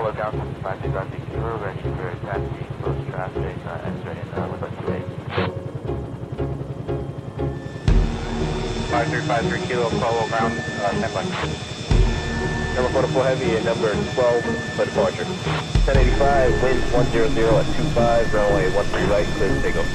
look out from 53 Kilo, Rancho Verde taxi, close traffic, X-ray and 128. 5353 Kilo, follow ground, standby. Number 44 heavy and number 12 for departure. 1085, wind 100 at 25, runway 13 right, clear to take off.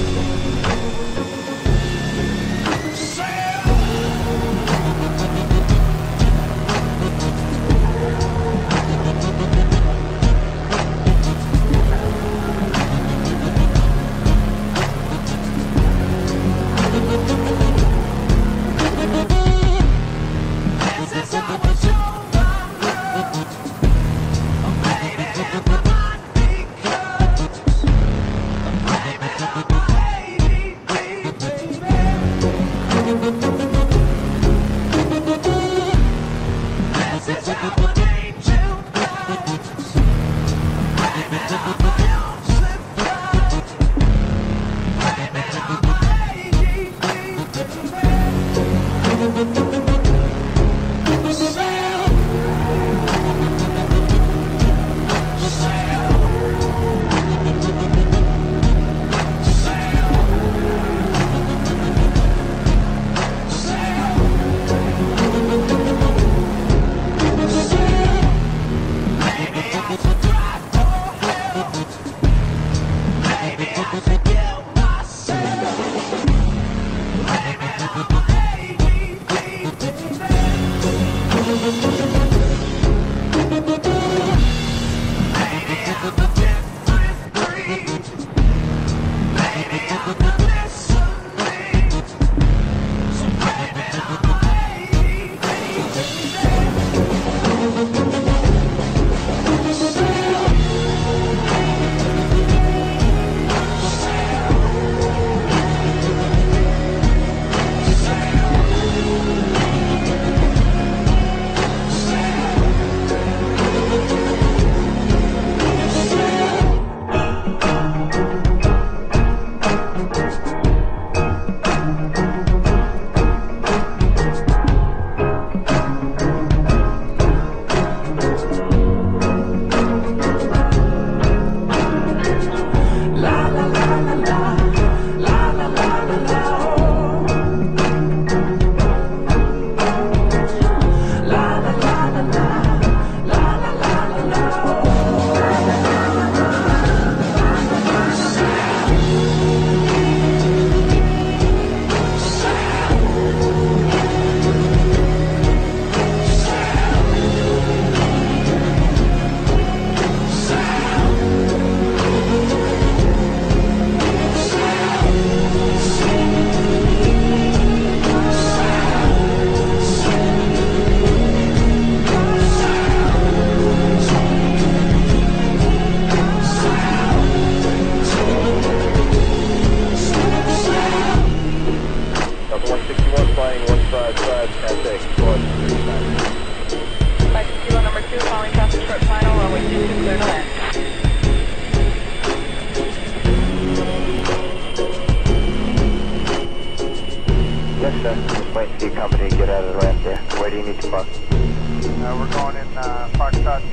Wait to see company get out of the ramp there. Where do you need to park? We're going in Park South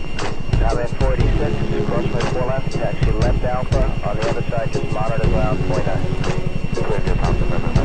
T4. Now at 46, cross my 4 left, taxi left Alpha. On the other side, just monitor ground, point 9. Clear your council member.